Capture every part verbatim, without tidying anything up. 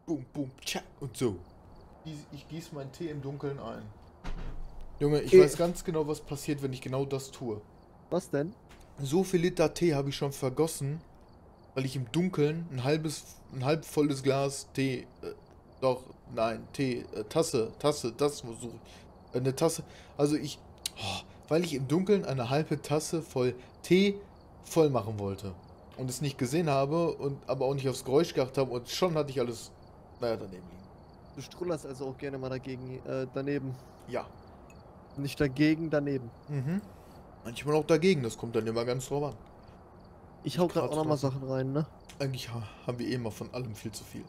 Boom, boom, tschak und so. Ich gieße meinen Tee im Dunkeln ein. Junge, ich Äh. weiß ganz genau, was passiert, wenn ich genau das tue. Was denn? So viel Liter Tee habe ich schon vergossen, weil ich im Dunkeln ein halbes, ein halb volles Glas Tee, äh, doch, nein, Tee, äh, Tasse, Tasse, das muss suche ich. Eine Tasse, also ich, oh, weil ich im Dunkeln eine halbe Tasse voll Tee voll machen wollte. Und es nicht gesehen habe und aber auch nicht aufs Geräusch geachtet habe und schon hatte ich alles, naja, daneben liegen. Du strullerst also auch gerne mal dagegen, äh, daneben. Ja. Nicht dagegen, daneben. Mhm. Manchmal auch dagegen, das kommt dann immer ganz drauf an. Ich hau gerade grad auch nochmal draußen. Sachen rein, ne? Eigentlich ha haben wir eh immer von allem viel zu viel.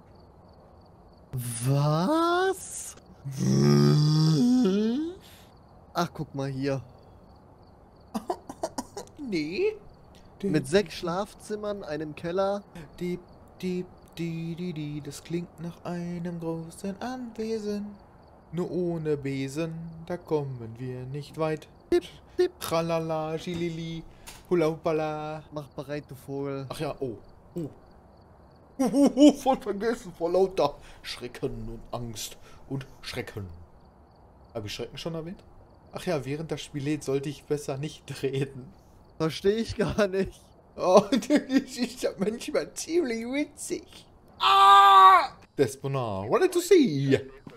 Was? Ach, guck mal hier. Nee. Mit sechs Schlafzimmern, einem Keller. Die, die, die, die, die, das klingt nach einem großen Anwesen. Nur ohne Besen, da kommen wir nicht weit. Dip, dip. Tralala, Schilili, Hulaupala. Mach bereit, du Vogel. Ach ja, oh. Oh. Huhuhu, voll vergessen, vor lauter Schrecken und Angst und Schrecken. Habe ich Schrecken schon erwähnt? Ach ja, während das Spiel lädt, sollte ich besser nicht reden. Verstehe ich gar nicht. Oh, das ist ja manchmal ziemlich witzig. Ah! Desponar, wanted to see.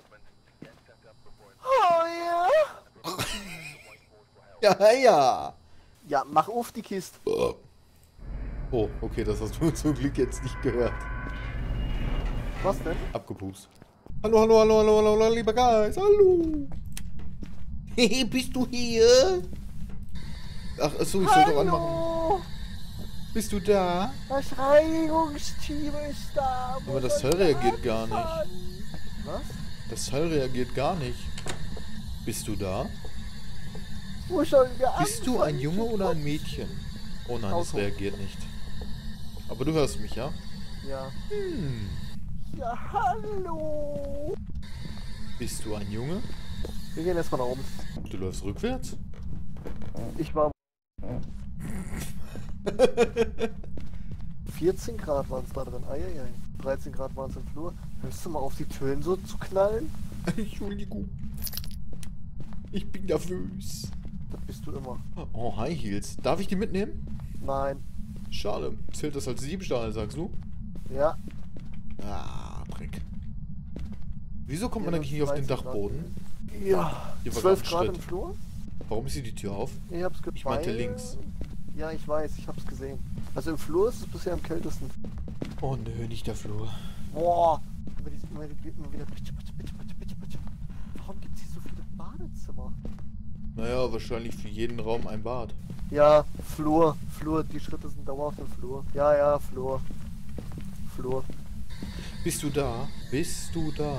Oh ja. Ja, ja. Ja, mach auf die Kiste. Oh, okay, das hast du zum Glück jetzt nicht gehört. Was denn? Abgepupst. Hallo, hallo, hallo, hallo, hallo, hallo, lieber Geist, hallo. Hey, bist du hier? Ach, so, ich soll doch anmachen. Bist du da? Das Reinigungsteam ist da. Aber das Teil reagiert gar nicht. Was? Das Teil reagiert gar nicht. Bist du da? Wo sollen wir Bist du ein anfangen? Junge oder ein Mädchen? Oh nein, es Auto. reagiert nicht. Aber du hörst mich, ja? Ja. Hm. Ja, hallo. Bist du ein Junge? Wir gehen erstmal nach oben. Du läufst rückwärts? Ich war. vierzehn Grad waren es da drin. Eieiei. dreizehn Grad waren es im Flur. Hörst du mal auf, die Türen so zu knallen? Entschuldigung. Ich bin nervös. Das bist du immer. Oh, High Heels. Darf ich die mitnehmen? Nein. Schade. Zählt das als Diebstahl, sagst du? Ja. Ah, Dreck. Wieso kommt Ja, man eigentlich nicht auf den dreizehn Dachboden? Ja. Hier war zwölf gerade ein Grad Schritt. im Flur? Warum ist hier die Tür auf? Ich hab's ge- Ich meinte weil- links. Ja, ich weiß, ich hab's gesehen. Also im Flur ist es bisher am kältesten. Oh nö, nicht der Flur. Boah! Immer, diese, immer, immer wieder. Bitte, bitte, bitte, bitte, bitte, bitte. Warum gibt's hier so viele Badezimmer? Naja, wahrscheinlich für jeden Raum ein Bad. Ja, Flur, Flur, die Schritte sind dauerhaft im Flur. Ja, ja, Flur. Flur. Bist du da? Bist du da?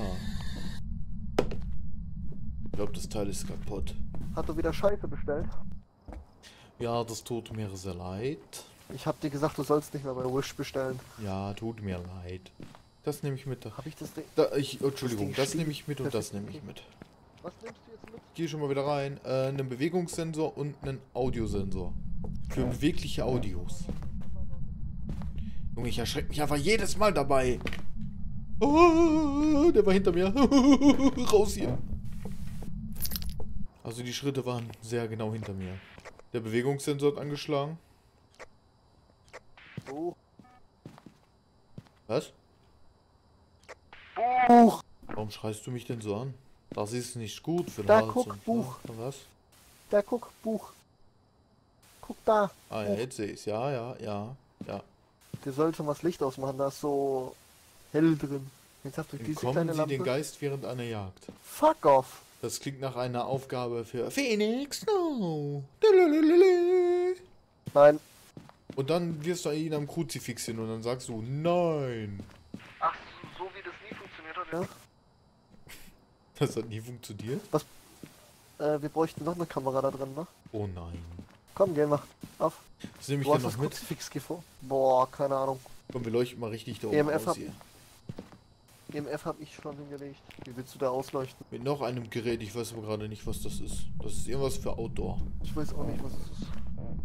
Ich glaube, das Teil ist kaputt. Hat du wieder Scheiße bestellt? Ja, das tut mir sehr leid. Ich hab dir gesagt, du sollst nicht mehr bei Wish bestellen. Ja, tut mir leid. Das nehme ich mit. Hab ich das Ding. Da, ich, oh, Entschuldigung, Ding das steht- nehme ich mit und das Perfekt, nehme ich okay. mit. Was nimmst du jetzt mit? Ich gehe schon mal wieder rein. Äh, einen Bewegungssensor und einen Audiosensor. Für bewegliche Audios. Junge, ich erschrecke mich einfach jedes Mal dabei. Oh, der war hinter mir. Raus hier. Also die Schritte waren sehr genau hinter mir. Der Bewegungssensor hat angeschlagen. Oh. Was? Buch! Warum schreist du mich denn so an? Das ist nicht gut für den Da, Hals guck, und- Buch. Ja, was? Da, guck, Buch. Guck da. Ah ja, jetzt sehe ich's. Ja, ja, ja, ja. Der soll schon was Licht ausmachen, da ist so hell drin. Jetzt habt ihr diese Bekommen kleine Sie Lampe. den Geist während einer Jagd. Fuck off. Das klingt nach einer Aufgabe für Phoenix Snow. Lalalala. Nein. Und dann wirst du ihn am Kruzifix hin und dann sagst du Nein. Ach, so wie das nie funktioniert hat, ja? Das hat nie funktioniert. Äh, wir bräuchten noch eine Kamera da drin, ne? Oh nein. Komm, gehen wir. Auf. Das nehme ich Wo dann hast das noch mit. Kruzifix gefunden? Boah, keine Ahnung. Komm, wir leuchten mal richtig da oben E M F aus hab- hier. E M F habe ich schon hingelegt. Wie willst du da ausleuchten? Mit noch einem Gerät, ich weiß aber gerade nicht, was das ist. Das ist irgendwas für Outdoor. Ich weiß auch nicht, was es ist.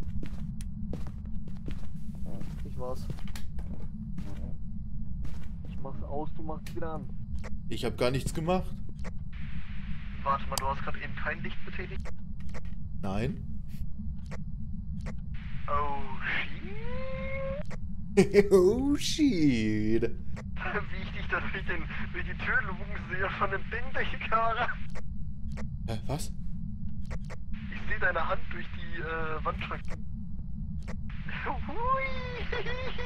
Ich war's. mach's aus, du machst wieder an. Ich habe gar nichts gemacht. Warte mal, du hast gerade eben kein Licht betätigt? Nein. Oh, shit. Oh shit. Wie ich dich da durch, den, durch die Tür lugen sehe von dem Ding durch die Kamera. Hä, was? Ich sehe deine Hand durch die äh, Wandschrank. Hui.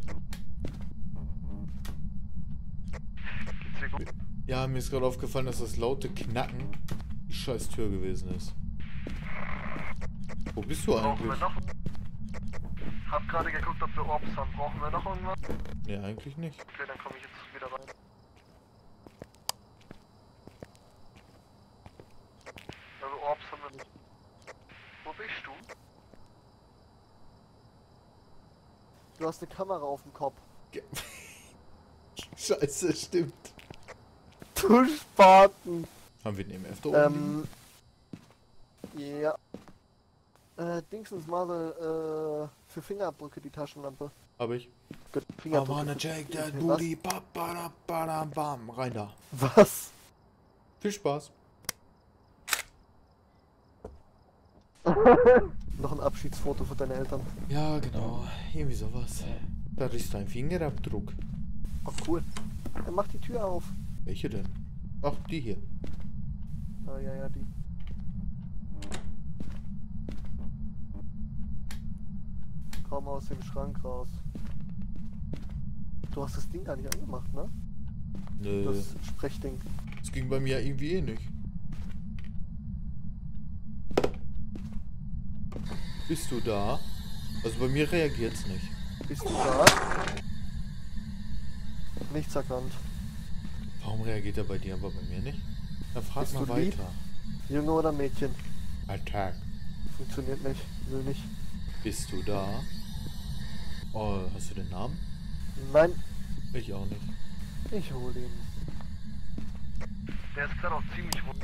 Geht's dir gut? Ja, mir ist gerade aufgefallen, dass das laute Knacken die scheiß Tür gewesen ist. Wo bist du Brauchen wir eigentlich? noch? Hab gerade geguckt, ob wir Orbs haben. Brauchen wir noch irgendwas? Nee, eigentlich nicht. Okay, dann komme ich jetzt wieder rein. Also Orbs haben wir nicht. Wo bist du? Du hast eine Kamera auf dem Kopf. Ge- Scheiße, stimmt. Du Spaten! Haben wir den E M F da oben? Ähm. Ja. Äh, Dingsens Marvel, äh, für Fingerabdrücke die Taschenlampe. Hab ich. Gut, I Fingerabdrücke. wanna take that Was? booty, ba, ba, da, ba, da, bam. Rein da. Was? Viel Spaß. Noch ein Abschiedsfoto für deine Eltern. Ja, genau. Irgendwie sowas. Da ist dein Fingerabdruck. Oh, cool. Dann mach die Tür auf. Welche denn? Ach, die hier. Ah, ja, ja, die. Komm aus dem Schrank raus. Du hast das Ding gar nicht angemacht, ne? Nö. Das Sprechding. Das ging bei mir irgendwie eh nicht. Bist du da? Also bei mir reagiert's nicht. Bist du da? Nichts erkannt. Warum reagiert er bei dir, aber bei mir nicht? Dann frag Bist mal du lieb? weiter. Junge oder Mädchen? Attack. Funktioniert nicht. Will nicht. Bist du da? Oh, hast du den Namen? Nein, Ich auch nicht. ich hole ihn. Der ist gerade auch ziemlich rund.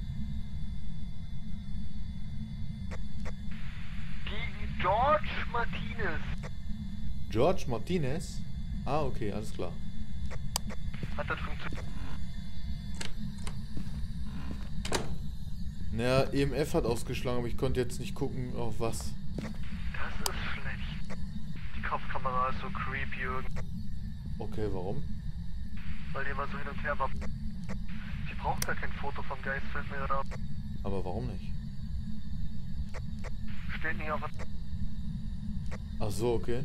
Die George Martinez. George Martinez? Ah, okay, alles klar. Hat das funktioniert? Naja, E M F hat ausgeschlagen, aber ich konnte jetzt nicht gucken, auf was. Das ist schlecht. Die Kopfkamera ist so creepy irgendwie. Okay, warum? Weil die immer so hin und her wappelt. Die braucht gar kein Foto vom Geist, fällt mir gerade auf. Aber warum nicht? Steht nicht auf was. Ach so, okay.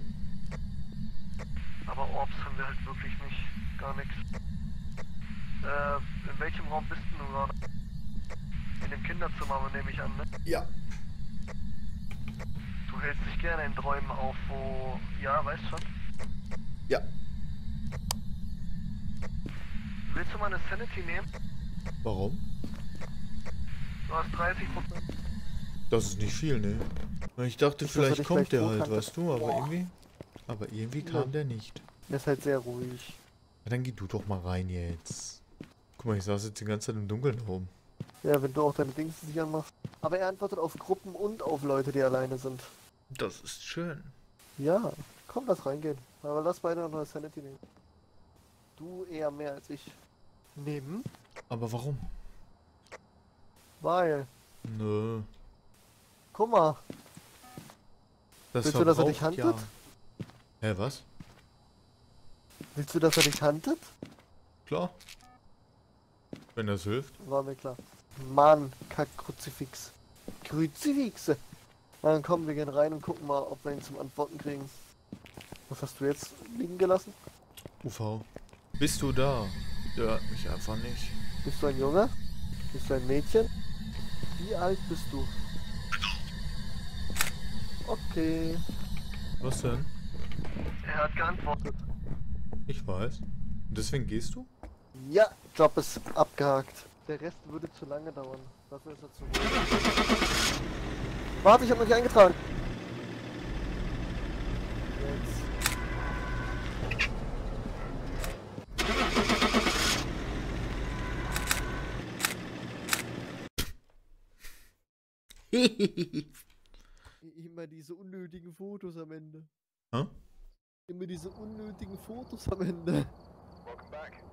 Aber Orbs haben wir halt wirklich nicht. Gar nichts. Äh, in welchem Raum bist du gerade? In dem Kinderzimmer, aber nehme ich an, ne? Ja. Du hältst dich gerne in Träumen auf, wo... Ja, weißt schon. Ja. Willst du mal eine Sanity nehmen? Warum? Du hast dreißig Prozent. Das ist nicht viel, ne? Ich dachte, Nicht, dass er vielleicht dich kommt vielleicht der halt, hochkante. weißt du, aber Boah. irgendwie... Aber irgendwie Ja. kam der nicht. Der ist halt sehr ruhig. Ja, dann geh du doch mal rein jetzt. Guck mal, ich saß jetzt die ganze Zeit im Dunkeln rum. Ja, wenn du auch deine Dings nicht anmachst. Aber er antwortet auf Gruppen und auf Leute, die alleine sind. Das ist schön. Ja, komm, lass reingehen. Aber lass beide noch eine Sanity nehmen. Du eher mehr als ich. Nehmen? Aber warum? Weil, Nö. guck mal, Das Willst du, dass er dich verbraucht handelt? Ja. Hä, was? willst du, dass er dich handelt? Klar. Wenn das hilft. War mir klar. Mann, Kack-Kruzifix. Kruzifixe. Dann komm, wir gehen rein und gucken mal, ob wir ihn zum Antworten kriegen. Was hast du jetzt liegen gelassen? U V. Bist du da? Ja, mich einfach nicht. Bist du ein Junge? Bist du ein Mädchen? Wie alt bist du? Okay. Was denn? Er hat geantwortet. Ich weiß. Und deswegen gehst du? Ja, Job ist abgehakt. Der Rest würde zu lange dauern. Dafür ist er zu ruhig. Warte, ich habe noch nicht eingetragen. Jetzt. Immer diese unnötigen Fotos am Ende. Hä? Immer diese unnötigen Fotos am Ende. Welcome back.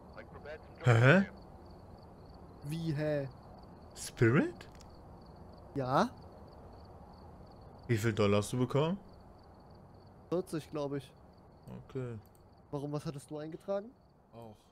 Hä? Wie, hä? Spirit? Ja? Wie viel Dollar hast du bekommen? vierzig, glaube ich. Okay. Warum, was hattest du eingetragen? Auch.